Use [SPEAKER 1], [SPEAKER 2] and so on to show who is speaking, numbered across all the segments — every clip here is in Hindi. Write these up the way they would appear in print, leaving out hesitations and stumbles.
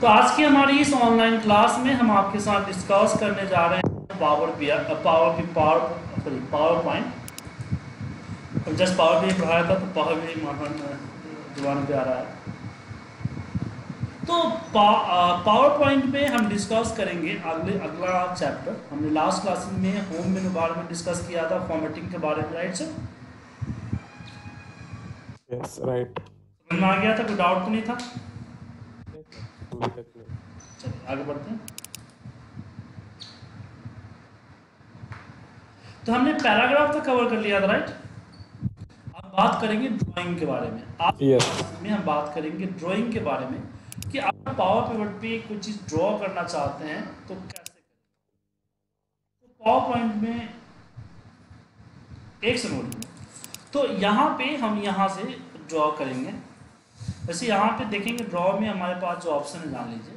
[SPEAKER 1] तो आज की हमारी इस ऑनलाइन क्लास में हम आपके साथ डिस्कस करने जा रहे हैं पावर पॉइंट। जस्ट पावर भी पढ़ाया था तो पावर भी जुबान पे आ रहा है। तो पावर पॉइंट में हम डिस्कस करेंगे अगला चैप्टर। हमने लास्ट क्लास में होम मेनू बारे में डिस्कस किया था, फॉर्मेटिंग के बारे में, राइट सर?
[SPEAKER 2] Yes right.
[SPEAKER 1] समझ में आ गया था? कोई डाउट तो नहीं था?
[SPEAKER 2] अभी तक नहीं।
[SPEAKER 1] चलिए आगे बढ़ते हैं। तो हमने पैराग्राफ तक कवर कर लिया था, राइट? अब बात करेंगे ड्राइंग के बारे में। आज में हम बात करेंगे ड्राइंग के बारे में कि आप पावर पॉइंट पे कोई चीज़ ड्रॉ करना चाहते हैं तो कैसे करें। तो पावर पॉइंट में एक सेकंड, तो यहाँ पे हम यहाँ से ड्रॉ करेंगे। वैसे यहाँ पे देखेंगे ड्रॉ में हमारे पास जो ऑप्शन है, जान लीजिए,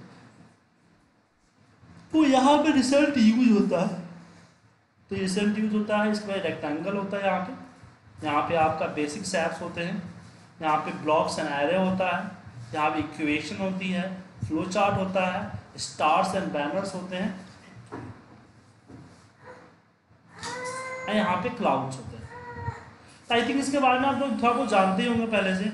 [SPEAKER 1] तो यहाँ पे रिजल्ट यूज होता है। तो रिजल्ट यूज होता है, इसके बाद रेक्टेंगल होता है। यहाँ पे आपका बेसिक शैप्स होते हैं, यहाँ पे ब्लॉक्स एंड एरे होता है, यहाँ पे इक्वेशन होती है, फ्लो चार्ट होता है, स्टार्स एंड बैनर्स होते हैं, और यहाँ पे क्लाउड्स होते हैं। तो आई थिंक इसके बारे में आप लोग थोड़ा बहुत जानते ही होंगे पहले से।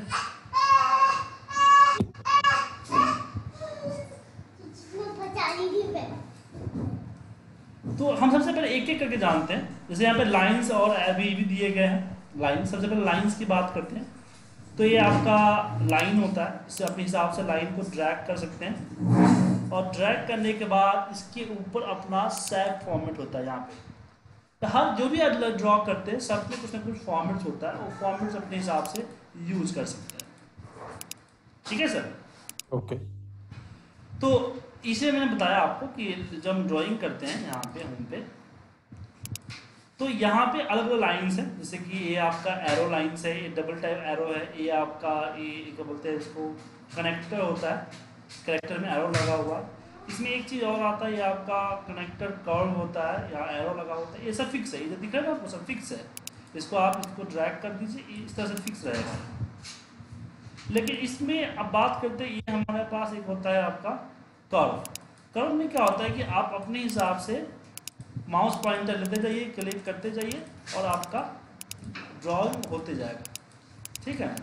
[SPEAKER 1] तो हम सबसे पहले एक एक करके जानते हैं। जैसे यहाँ पे लाइंस और भी दिए गए हैं। लाइन, सबसे पहले लाइंस की बात करते हैं। तो ये आपका लाइन होता है, इससे अपने हिसाब से लाइन को ड्रैग कर सकते हैं, और ड्रैग करने के बाद इसके ऊपर अपना शेप फॉर्मेट होता है। यहाँ पे तो हर जो भी ड्रॉ करते हैं सब में कुछ ना कुछ फॉर्मेट्स होता है, वो फॉर्मेट्स अपने हिसाब से यूज कर सकते हैं। ठीक है सर?
[SPEAKER 2] ओके।
[SPEAKER 1] तो इसे मैंने बताया आपको कि जब हम ड्राइंग करते हैं यहाँ पे होम पे, तो यहाँ पे अलग अलग लाइन्स हैं। जैसे कि ये आपका एरो लाइन्स है, ये डबल टाइप एरो है, ये आपका ये क्या बोलते हैं इसको, कनेक्टर होता है। कनेक्टर में एरो लगा हुआ है। इसमें एक चीज़ और आता है, ये आपका कनेक्टर कर्व होता है, यहाँ एरो लगा होता है। ये सब फिक्स है, ये दिख रहा है ना आपको, सब फिक्स है। इसको आप इसको ड्रैग कर दीजिए, इस तरह से फिक्स रहेगा। लेकिन इसमें अब बात करते हैं, ये हमारे पास एक होता है आपका कर्व। कर्व में क्या होता है कि आप अपने हिसाब से माउस पॉइंटर लेते जाइए, क्लिक करते जाइए, और आपका ड्राइंग होते जाएगा। ठीक है?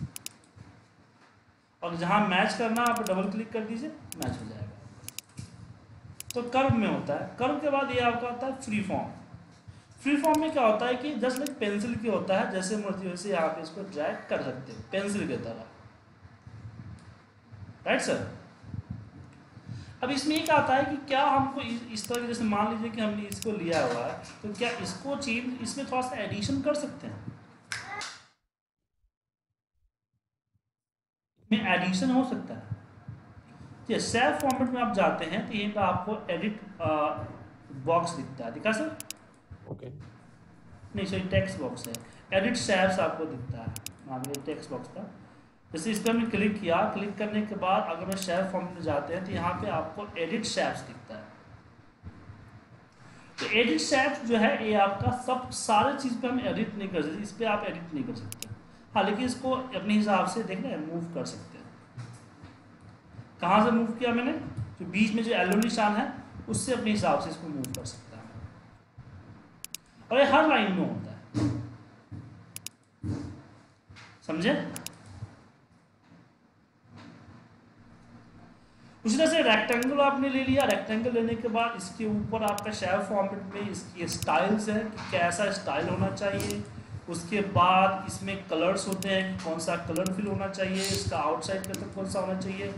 [SPEAKER 1] और जहाँ मैच करना आप डबल क्लिक कर दीजिए, मैच हो जाएगा। तो कर्व में होता है। कर्व के बाद ये आपका होता है फ्री फॉर्म। फ्री फॉर्म में क्या होता है कि जस्ट लाइक पेंसिल की होता है, जैसे मर्जी वैसे यहाँ पे इसको ड्रैग कर सकते हैं पेंसिल की तरह, राइट सर? अब इसमें एक आता है कि क्या हमको इस तरह के, जैसे मान लीजिए कि हमने इसको लिया हुआ है, तो क्या इसको चेंज, इसमें थोड़ा सा एडिशन कर सकते हैं? में एडिशन हो सकता है। ये सेल्फ फॉर्मेट में आप जाते हैं तो यहीं पर आपको एडिट बॉक्स दिखता है, दिखा सर?
[SPEAKER 2] ओके।
[SPEAKER 1] नहीं सॉरी, टेक्स्ट बॉक्स है, एडिट शैप्स आपको दिखता है। हाँ, ये टेक्स्ट बॉक्स था। जैसे इस पर हमने क्लिक किया, क्लिक करने के बाद अगर मैं शेप फॉर्म में जाते हैं तो यहाँ पे आपको एडिट शैप्स दिखता है। तो एडिट शैप्स जो है ये आपका सब सारे चीज़ पे हम एडिट नहीं कर सकते, इस पर आप एडिट नहीं कर सकते। हाँ, लेकिन इसको अपने हिसाब से देख रहे हैं मूव कर सकते हैं। कहाँ से मूव किया मैंने? जो बीच में जो येलो निशान है उससे अपने हिसाब से इसको मूव कर सकता है। और ये हर लाइन में होता है, समझे? उसी तरह से रेक्टेंगल आपने ले लिया। रेक्टेंगल लेने के बाद इसके ऊपर आपका शेप फॉर्मेट में इसकी स्टाइल्स है कि कैसा स्टाइल होना चाहिए। उसके बाद इसमें कलर्स होते हैं कि कौन सा कलर फिल होना चाहिए, इसका आउटसाइड का कौन सा होना चाहिए।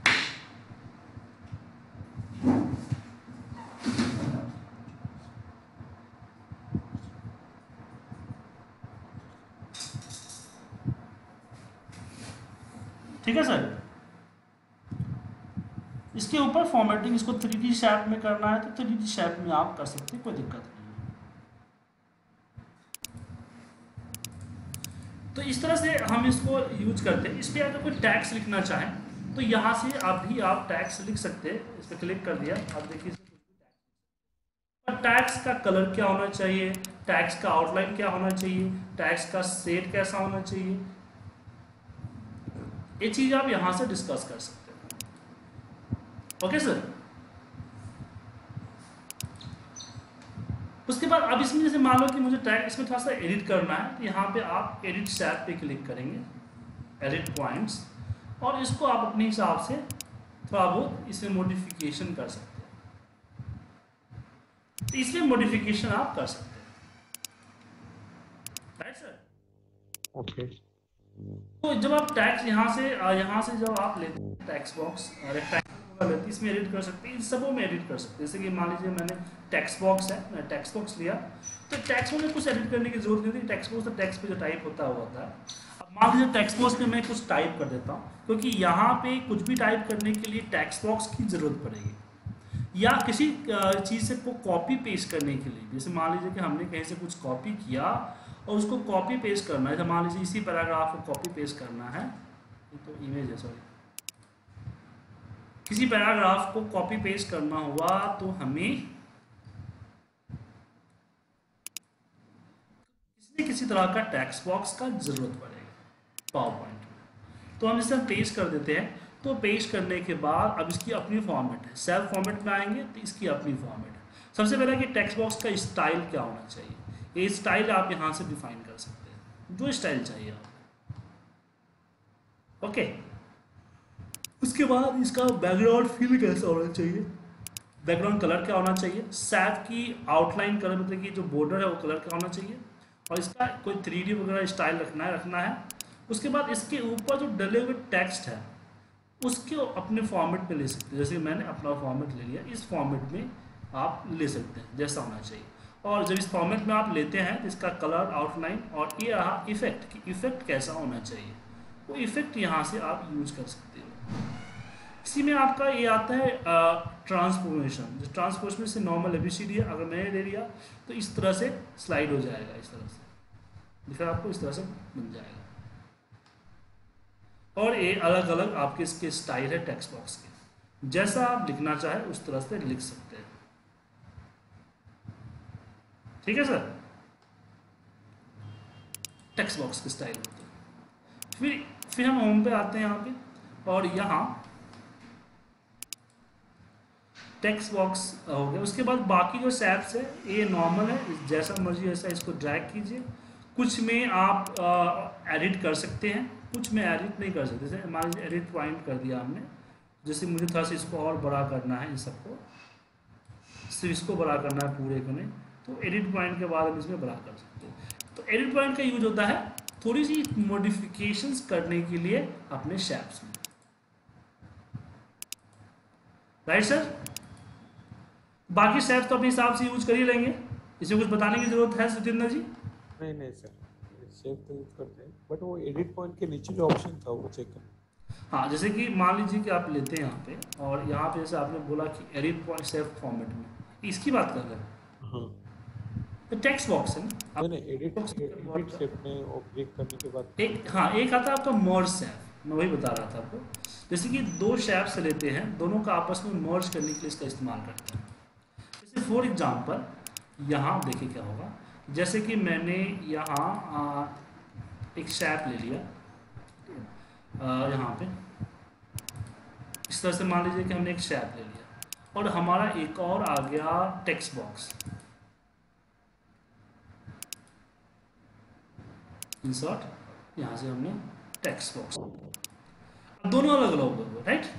[SPEAKER 1] ठीक है सर? इसके ऊपर फॉर्मेटिंग, इसको 3D शेप में करना है तो 3D शेप में आप कर सकते हैं, कोई दिक्कत नहीं है। तो इस तरह से हम इसको यूज करते हैं। इस पर अगर कोई टैक्स लिखना चाहें तो यहाँ से आप टैक्स लिख सकते हैं। इस पर क्लिक कर दिया, आप देखिए टैक्स का कलर क्या होना चाहिए, टैक्स का आउटलाइन क्या होना चाहिए, टैक्स का सेट कैसा होना चाहिए, ये चीज़ आप यहाँ से डिस्कस कर सकते हैं। Okay sir. उसके बाद अब इसमें जैसे मान लो कि मुझे टैग इसमें थोड़ा सा एडिट करना है, तो यहाँ पे आप एडिट शैप पे क्लिक करेंगे, एडिट पॉइंट्स, और इसको आप अपने हिसाब से थोड़ा बहुत इसमें मॉडिफिकेशन कर सकते हैं। तो इसमें मॉडिफिकेशन आप कर सकते हैं, राइट सर।
[SPEAKER 2] ओके।
[SPEAKER 1] तो जब आप टैक्स यहाँ से जब आप लेते हैं टैक्स बॉक्स रेक्टेंगल लेते हैं, इसमें एडिट कर सकते हैं, इन सबों में एडिट कर सकते हैं। जैसे कि मान लीजिए मैंने टैक्स बॉक्स है, मैं टैक्स बॉक्स लिया, तो टैक्स बॉक्स में कुछ एडिट करने की जरूरत नहीं होती। टैक्स बॉक्स तो टैक्स पे जो टाइप होता है। अब मान लीजिए टैक्स बॉक्स में मैं कुछ टाइप कर देता हूँ, क्योंकि यहाँ पे कुछ भी टाइप करने के लिए टैक्स बॉक्स की जरूरत पड़ेगी, या किसी चीज़ से को कॉपी पेस्ट करने के लिए। जैसे मान लीजिए कि हमने कहीं से कुछ कॉपी किया और उसको कॉपी पेस्ट करना है, तो मान लीजिए इसी पैराग्राफ को कॉपी पेस्ट करना है, तो इमेज है सॉरी, किसी पैराग्राफ को कॉपी पेस्ट करना हुआ तो हमें किसी तरह का टेक्स्ट बॉक्स का जरूरत पड़ेगा पावर पॉइंट में। तो हम इसे पेस्ट कर देते हैं। तो पेस्ट करने के बाद अब इसकी अपनी फॉर्मेट है, सेल्फ फॉर्मेट में आएंगे तो इसकी अपनी फॉर्मेट है। सबसे पहले कि टेक्स्ट बॉक्स का स्टाइल क्या होना चाहिए, ये स्टाइल आप यहाँ से डिफाइन कर सकते हैं, जो स्टाइल चाहिए आप। ओके। उसके बाद इसका बैकग्राउंड फिल कैसा होना चाहिए, बैकग्राउंड कलर क्या होना चाहिए, सैप की आउटलाइन कलर मतलब कि जो बॉर्डर है वो कलर क्या होना चाहिए, और इसका कोई 3D वगैरह स्टाइल रखना है। उसके बाद इसके ऊपर जो डले हुए टेक्स्ट है उसको अपने फॉर्मेट पे ले सकते हैं। जैसे मैंने अपना फॉर्मेट ले लिया, इस फॉर्मेट में आप ले सकते हैं जैसा होना चाहिए। और जब इस फॉर्मेट में आप लेते हैं तो इसका कलर, आउटलाइन, और ये रहा इफेक्ट कि इफेक्ट कैसा होना चाहिए, वो इफेक्ट यहाँ से आप यूज कर सकते हो। इसी में आपका ये आता है ट्रांसफॉर्मेशन। जो ट्रांसफॉर्मेशन से नॉर्मल ABCD है, अगर मैंने ले लिया तो इस तरह से स्लाइड हो जाएगा, इस तरह से दिख रहा है आपको, इस तरह से बन जाएगा। और ये अलग अलग आपके इसके स्टाइल है टेक्स्ट बॉक्स के, जैसा आप लिखना चाहे उस तरह से लिख सकते हैं। ठीक है सर, टेक्स्ट बॉक्स के स्टाइल होते हैं। फिर हम होम पे आते हैं यहाँ पे, और यहाँ टेक्स्ट बॉक्स हो गया। उसके बाद बाकी जो सैप्स है ये नॉर्मल है, जैसा मर्जी वैसा इसको ड्रैग कीजिए। कुछ में आप एडिट कर सकते हैं, कुछ में एडिट नहीं कर सकते। जैसे मान लीजिए एडिट पॉइंट कर दिया हमने, जैसे मुझे थोड़ा सा इसको और बड़ा करना है, इन सबको सिर्फ इसको बड़ा करना है पूरे को नहीं, तो एडिट पॉइंट के बाद हम इसमें बड़ा कर सकते हैं। तो एडिट पॉइंट का यूज होता है थोड़ी सी मॉडिफिकेशंस करने के लिए अपने शैप्स में, राइट सर। बाकी शैप्स तो अपने हिसाब से यूज कर ही लेंगे, इसमें कुछ बताने की जरूरत है सुजिंदर जी?
[SPEAKER 2] नहीं सर, शेप तो यूज करते हैं, बट वो एडिट पॉइंट के नीचे जो ऑप्शन था वो चेक कर।
[SPEAKER 1] हाँ, जैसे कि मान लीजिए कि आप लेते हैं यहाँ पे, और यहाँ पे जैसे आपने बोला कि एडिट पॉइंट सेफ फॉर्मेट में, इसकी बात कर रहे हैं।
[SPEAKER 2] हाँ,
[SPEAKER 1] तो टेक्स्ट बॉक्स है ना,
[SPEAKER 2] नहीं एडिट शेप में वो क्लिक करने के बाद
[SPEAKER 1] एक आता है आपका मर्ज शेप, मैं वही बता रहा था आपको। जैसे कि दो शेप्स लेते हैं, दोनों का आपस में मर्ज करने के लिए इसका इस्तेमाल करते हैं। जैसे फॉर एग्जांपल यहाँ देखिए क्या होगा, जैसे कि मैंने यहाँ एक शेप ले लिया, यहाँ पे इस तरह से मान लीजिए कि हमने एक शेप ले लिया, और हमारा एक और आ गया टेक्स्ट बॉक्स, इंसर्ट, यहाँ से हमने टेक्स्ट बॉक्स, दोनों अलग अलग हो गए, राइट।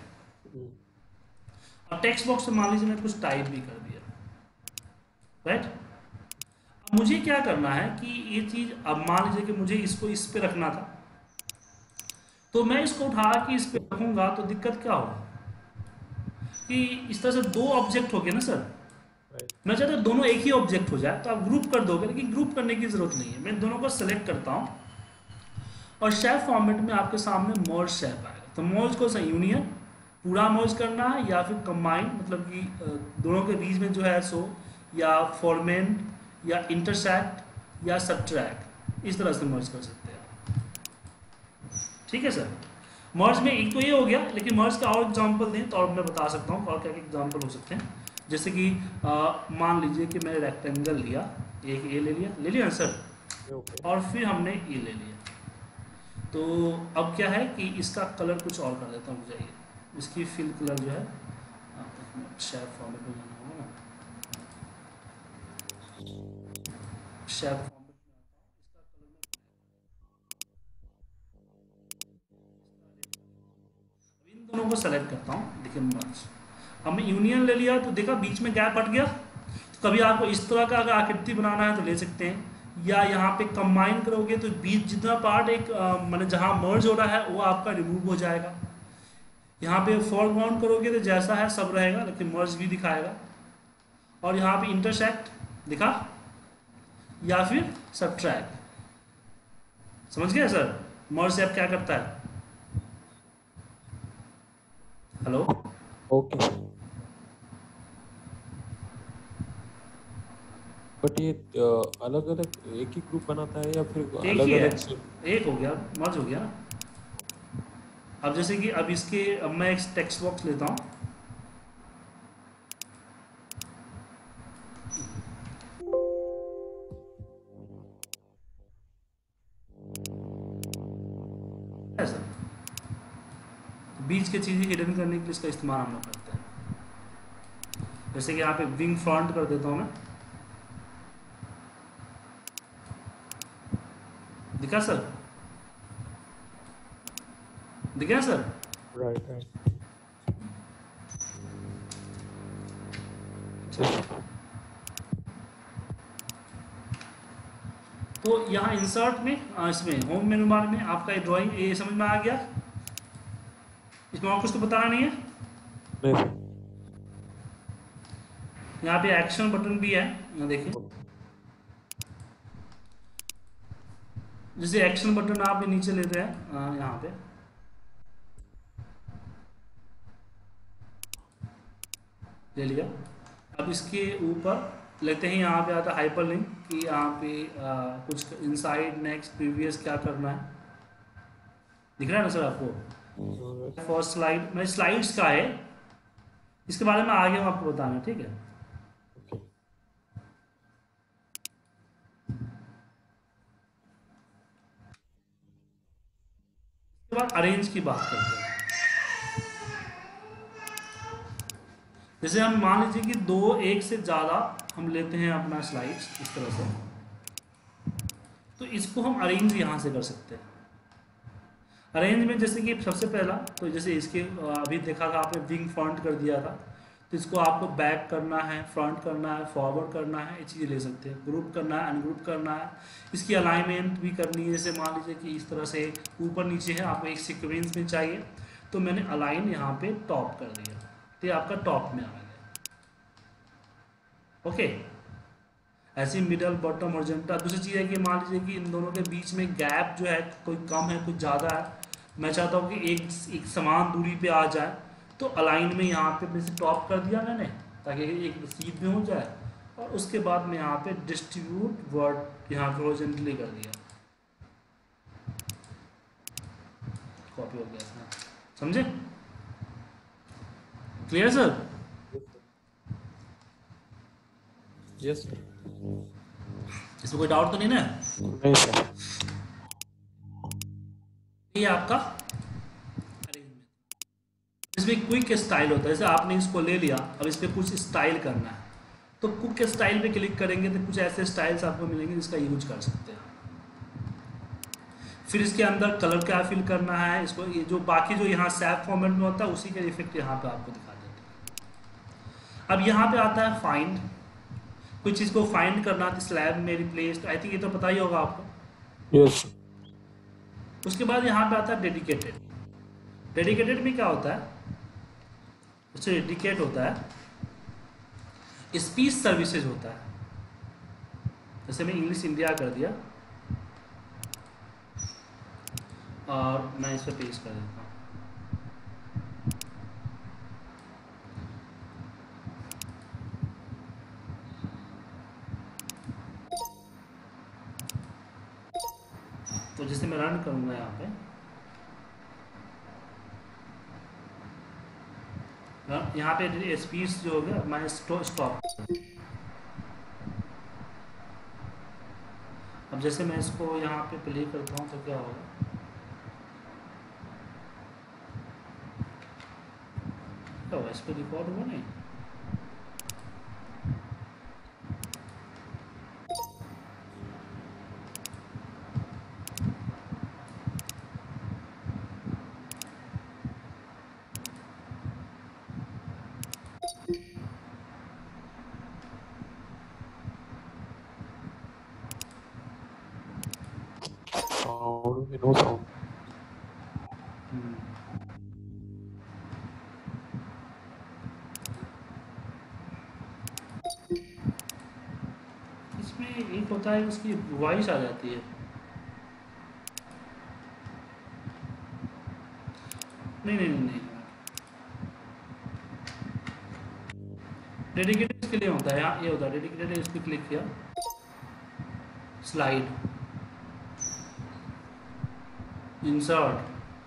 [SPEAKER 1] और टेक्स्ट बॉक्स में मान लीजिए मैंने कुछ टाइप भी कर दिया, राइट। अब मुझे क्या करना है कि ये चीज, अब मान लीजिए कि मुझे इसको इस पे रखना था, तो मैं इसको उठा के इस पे रखूंगा तो दिक्कत क्या होगा कि इस तरह से दो ऑब्जेक्ट हो गए ना सर। मैं चाहता हूं दोनों एक ही ऑब्जेक्ट हो जाए, तो आप ग्रुप कर दोगे, लेकिन ग्रुप करने की जरूरत नहीं है। मैं दोनों को सेलेक्ट करता हूं और शेप फॉर्मेट में आपके सामने मर्ज शेप आएगा। तो मर्ज को सही यूनियन पूरा मर्ज करना है, या फिर कंबाइन मतलब कि दोनों के बीच में जो है सो, या फॉर्मेट, या इंटरसेक्ट, या सब्ट्रैक्ट, इस तरह से मर्ज कर सकते हैं। ठीक है सर, मर्ज में एक तो ये हो गया, लेकिन मर्ज का और एग्जांपल दें तो और मैं बता सकता हूँ और क्या क्या एग्जांपल हो सकते हैं। जैसे कि मान लीजिए कि मैंने रेक्टेंगल लिया, एक ए ले लिया ना सर, और फिर हमने ए ले लिया। तो अब क्या है कि इसका कलर कुछ और कर देता हूँ, जाइए इसकी फिल कलर जो है शेयर फॉर्मेट में जाना होगा ना, शेयर फॉर्मेट में आता हूँ, इसका कलर मैं अब इन दोनों को सेलेक्ट करता हूँ। देखिए मर्ज, अब मैं यूनियन ले लिया तो देखा बीच में गैप हट गया। तो कभी आपको इस तरह का अगर आकृति बनाना है तो ले सकते हैं, या यहाँ पे कंबाइन करोगे तो बीच जितना पार्ट एक मैंने जहाँ मर्ज हो रहा है वो आपका रिमूव हो जाएगा। यहाँ पे फॉरग्राउंड करोगे तो जैसा है सब रहेगा, लेकिन मर्ज भी दिखाएगा। और यहाँ पे इंटरसेक्ट दिखा, या फिर सबट्रैक्ट। समझ गए सर मर्ज से अब क्या करता है? Hello,
[SPEAKER 2] okay. बट ये अलग अलग एक ही ग्रुप बनाता है या फिर
[SPEAKER 1] एक
[SPEAKER 2] अलग
[SPEAKER 1] ही है,
[SPEAKER 2] अलग?
[SPEAKER 1] एक हो गया, मर्ज हो गया ना। अब जैसे कि अब इसके, अब मैं एक टेक्स्ट बॉक्स लेता हूँ, ऐसा तो बीच की चीज़ें हिडन करने के लिए इसका इस्तेमाल हम लोग करते हैं। जैसे कि यहाँ पे विंग फ्रंट कर देता हूँ मैं, दिखा सर? दिखा सर?
[SPEAKER 2] Right right.
[SPEAKER 1] तो यहाँ इंसर्ट में इसमें होम मेनू बार में आपका ये ड्राइंग ये समझ में आ गया? इसमें और कुछ तो बताना नहीं है।
[SPEAKER 2] नहीं सर।
[SPEAKER 1] यहाँ पे एक्शन बटन भी है, यहाँ देखिए, जैसे एक्शन बटन आप नीचे लेते हैं यहाँ पे, ले लिया। अब इसके ऊपर लेते हैं, यहाँ पे आता है हाइपर लिंक कि यहाँ पे कुछ इनसाइड नेक्स्ट प्रीवियस क्या करना है, दिख रहा है ना सर आपको? फर्स्ट स्लाइड में स्लाइड्स का है, इसके बारे में आगे हम आपको बताना, ठीक है? इसके बाद अरेंज की बात करते हैं। जैसे हम मान लीजिए कि दो एक से ज़्यादा हम लेते हैं अपना स्लाइड्स इस तरह से, तो इसको हम अरेंज यहाँ से कर सकते हैं। अरेंज में जैसे कि सबसे पहला तो जैसे इसके अभी देखा था आपने विंग फ्रंट कर दिया था, तो इसको आपको बैक करना है, फ्रंट करना है, फॉरवर्ड करना है, ये चीज़ें ले सकते हैं। ग्रुप करना है, अनग्रुप करना है, इसकी अलाइनमेंट भी करनी है। जैसे मान लीजिए कि इस तरह से ऊपर नीचे है, आपको एक सीक्वेंस में चाहिए, तो मैंने अलाइन यहाँ पे टॉप कर दिया, तो ये आपका टॉप में आ गया। ओके, ऐसी मिडल बॉटम हॉरिजॉन्टल। दूसरी चीज़ है कि मान लीजिए कि इन दोनों के बीच में गैप जो है कोई कम है कुछ ज़्यादा है, मैं चाहता हूँ कि एक समान दूरी पे आ जाए, तो अलाइन में यहाँ पे जैसे टॉप कर दिया मैंने, ताकि एक सीध में हो जाए। और उसके बाद मैं यहाँ पे डिस्ट्रीब्यूट वर्ड यहाँ पे हॉरिजॉन्टली कर दिया, कॉपी हो गया इसमें। समझे? Clear sir?
[SPEAKER 2] Yes sir.
[SPEAKER 1] इसमें कोई डाउट तो नहीं ना?
[SPEAKER 2] नहीं सर।
[SPEAKER 1] ये आपका इसमें क्विक स्टाइल होता है। जैसे आपने इसको ले लिया, अब इस पर कुछ स्टाइल करना है, तो क्विक स्टाइल पे क्लिक करेंगे तो कुछ ऐसे स्टाइल्स आपको मिलेंगे जिसका यूज कर सकते हैं। फिर इसके अंदर कलर क्या फिल करना है, इसको ये जो बाकी जो यहाँ सैप फॉर्मेट में होता है उसी के इफेक्ट यहाँ पे आपको दिखा देते हैं। अब यहाँ पे आता है फाइंड, कुछ चीज़ को फाइंड करना, स्लैब में रिप्लेस, आई थिंक ये तो पता ही होगा आपको।
[SPEAKER 2] यस।
[SPEAKER 1] उसके बाद यहाँ पे आता है डेडिकेटेड। डेडिकेटेड में क्या होता है? उससे डेडिकेट होता है, स्पीच सर्विसेज होता है। जैसे मैं इंग्लिश इंडिया कर दिया और मैं इस पर पेस्ट कर देता हूँ। तो जैसे मैं रन करूँगा यहाँ पे, यहाँ पे स्पीच जो हो गया, मैं स्टॉप। अब जैसे मैं इसको यहाँ पे प्ले करता हूँ तो क्या होगा, क्या हुआ, इस पर रिकॉर्ड हुआ नहीं?
[SPEAKER 2] साउंड में नो साउंड।
[SPEAKER 1] इसमें एक होता है उसकी वॉइस आ जाती है। नहीं नहीं नहीं नहीं, डेडिकेटेड इसके लिए होता है, यहाँ ये होता है डेडिकेटेड, इस पर क्लिक किया, स्लाइड, इंसर्ट,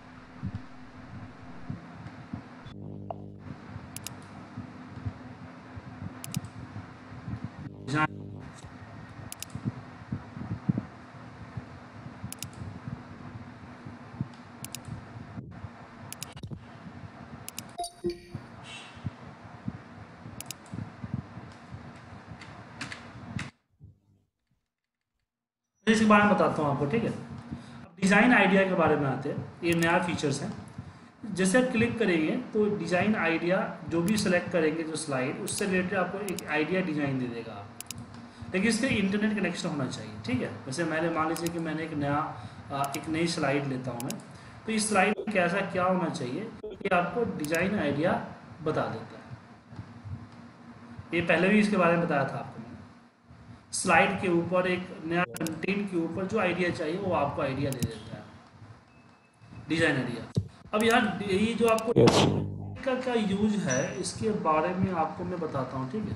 [SPEAKER 1] इसके बारे में बताता हूँ आपको, ठीक है। अब डिज़ाइन आइडिया के बारे में आते हैं, ये नया फीचर्स है। जैसे आप क्लिक करेंगे तो डिज़ाइन आइडिया जो भी सिलेक्ट करेंगे जो स्लाइड, उससे रिलेटेड आपको एक आइडिया डिज़ाइन दे देगा आप, लेकिन इसके इंटरनेट कनेक्शन होना चाहिए, ठीक है। वैसे मैंने मान लीजिए कि मैंने एक नई स्लाइड लेता हूँ मैं, तो इस स्लाइड में कैसा क्या होना चाहिए ये आपको डिज़ाइन आइडिया बता देता है। ये पहले भी इसके बारे में बताया था आपको मैंने। स्लाइड के ऊपर एक नया कंटेंट के ऊपर जो आइडिया चाहिए वो आपको आइडिया दे देता है, डिज़ाइन आइडिया। अब यहाँ ये जो आपको का क्या यूज है इसके बारे में आपको मैं बताता हूँ, ठीक है।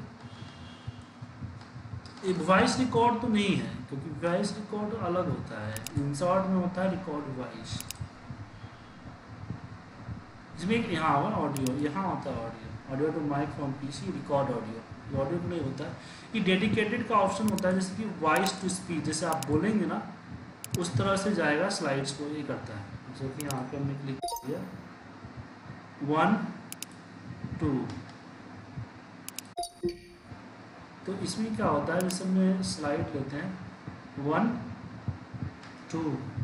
[SPEAKER 1] ये वॉइस रिकॉर्ड तो नहीं है, क्योंकि वॉइस रिकॉर्ड अलग होता है, इंसर्ट में होता है रिकॉर्ड वॉइस, जिसमें यहाँ होगा ऑडियो, यहाँ होता है audio to mic from PC, record audio, ये ऑडियो तो नहीं होता है। ये डेडिकेटेड का ऑप्शन होता है, जैसे कि वॉइस टू स्पीच, जैसे आप बोलेंगे ना उस तरह से जाएगा स्लाइड्स को, ये करता है। जैसे कि यहाँ पे हमने क्लिक किया 1 2, तो इसमें क्या होता है, जैसे हमने स्लाइड लेते हैं 1 2,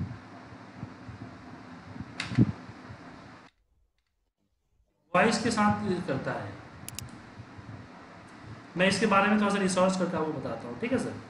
[SPEAKER 1] वॉइस के साथ करता है। मैं इसके बारे में थोड़ा सा रिसर्च करके आपको बताता हूँ, ठीक है सर।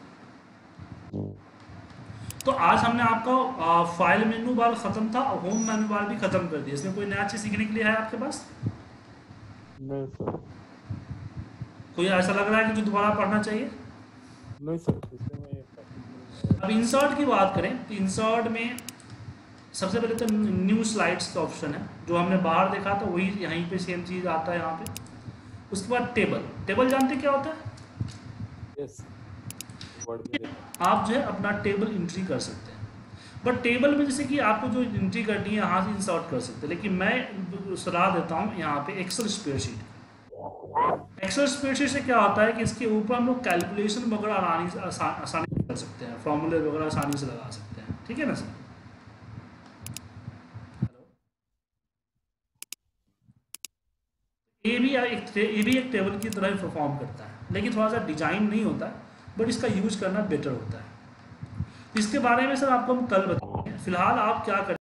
[SPEAKER 1] तो आज हमने आपका फाइल मेनू बार खत्म था, होम मेनू बार भी खत्म कर दिया। इसमें कोई नया चीज सीखने के लिए है आपके पास?
[SPEAKER 2] नहीं सर।
[SPEAKER 1] कोई ऐसा लग रहा है कि जो दोबारा पढ़ना चाहिए?
[SPEAKER 2] नहीं सर, इसमें
[SPEAKER 1] अब इंसर्ट की बात करें तो इंसर्ट में सबसे पहले तो न्यू स्लाइड्स का ऑप्शन है, जो हमने बाहर देखा था वही यहीं पे सेम चीज़ आता है यहाँ पे। उसके बाद टेबल, टेबल जानते क्या होता है?
[SPEAKER 2] यस,
[SPEAKER 1] आप जो है अपना टेबल एंट्री कर सकते हैं, बट टेबल में जैसे कि आपको जो एंट्री करनी है यहाँ से इंसर्ट कर सकते हैं, लेकिन मैं सलाह देता हूँ यहाँ पे एक्सेल स्प्रेडशीट। एक्सेल स्प्रेडशीट से क्या होता है कि इसके ऊपर हम लोग कैलकुलेशन वगैरह आसानी से कर सकते हैं, फॉर्मूले वगैरह आसानी से लगा सकते हैं, ठीक है ना सर। ये भी एक टेबल की तरह परफॉर्म करता है, लेकिन थोड़ा सा डिजाइन नहीं होता है, बट इसका यूज करना बेटर होता है। इसके बारे में सर आपको हम कल बताएंगे। फिलहाल आप क्या करें,